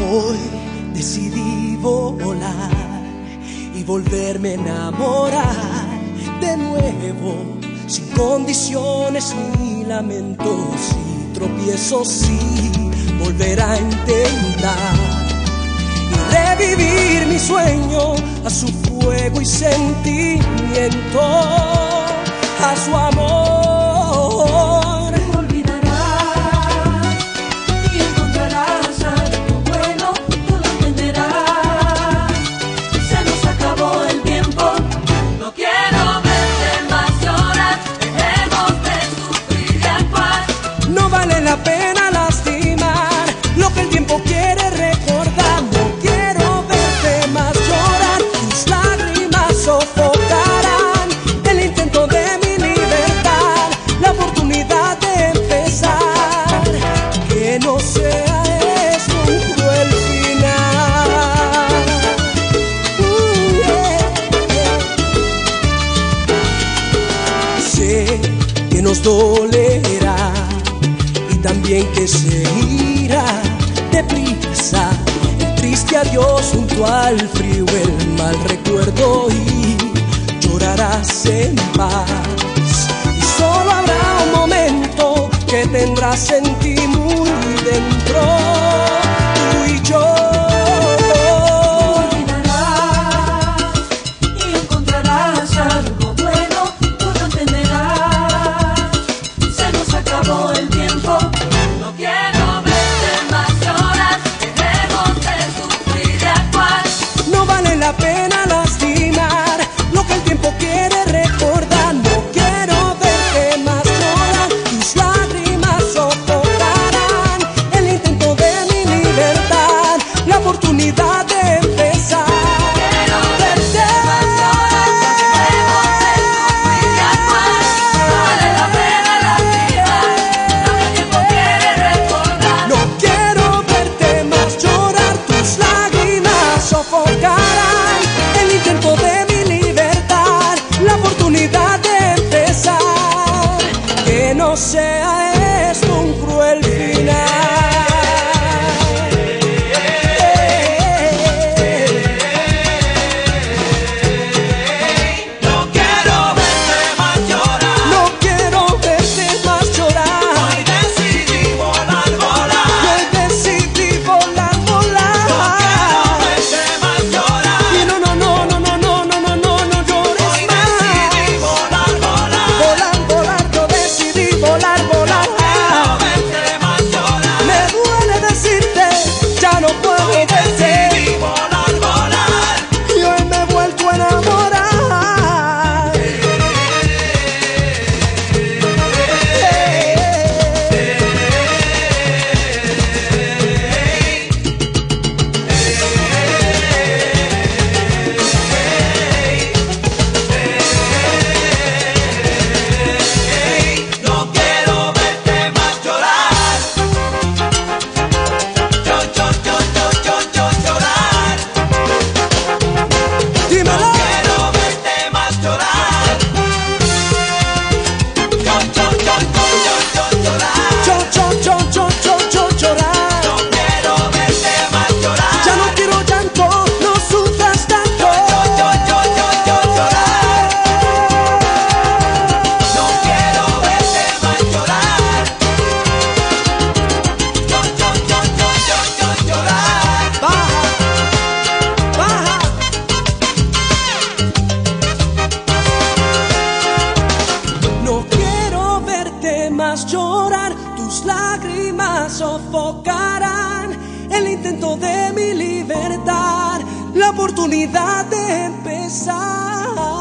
Hoy decidí volar y volverme a enamorar de nuevo, sin condiciones ni lamentos y tropiezos, sí, volver a intentar y revivir mi sueño a su fuego y sentimiento, a su amor. La pena lastimar lo que el tiempo quiere recordar. No quiero verte más llorar, tus lágrimas sofocarán el intento de mi libertad, la oportunidad de empezar. Que no sea esto un cruel final. Sé que nos dolerá, también que se irá deprisa el triste adiós junto al frío, el mal recuerdo, y llorarás en paz. Y solo habrá un momento que tendrás en ti muy dentro, tú y yo. La pena lastimar lo que el tiempo quiere recordar. No quiero verte más llorar, tus lágrimas sofocarán el intento de mi libertad, la oportunidad de empezar. Quiero verte más llorar, no vale la pena lastimar lo que el tiempo quiere recordar. No quiero verte más llorar, tus lágrimas sofocarán de mi libertad, la oportunidad de empezar. Que no sea esto un cruel final. No quiero verte más llorar, no quiero verte más llorar. Hoy decidí volar, volar. Hoy decidí volar, volar. No quiero verte más llorar. Y no, no, no, no, no, no, no, no, no, no llores más. Hoy decidí volar, volar. Volar, volar, yo decidí volar, volar. No quiero verte más llorar. Me duele decirte, ya no puedo verte. Hoy decidí volar, volar. Y hoy me he vuelto a enamorar. No quiero verte más llorar. Llorar. Dímelo. No quiero verte más llorar. Llorar. Llorar. No quiero verte más llorar. Ya no quiero llanto, no sufras tanto. Llorar. No quiero verte más llorar. Llorar. Baja, baja. No quiero verte más llorar, tus lágrimas sofocarán el intento de mi libertad, la oportunidad de empezar.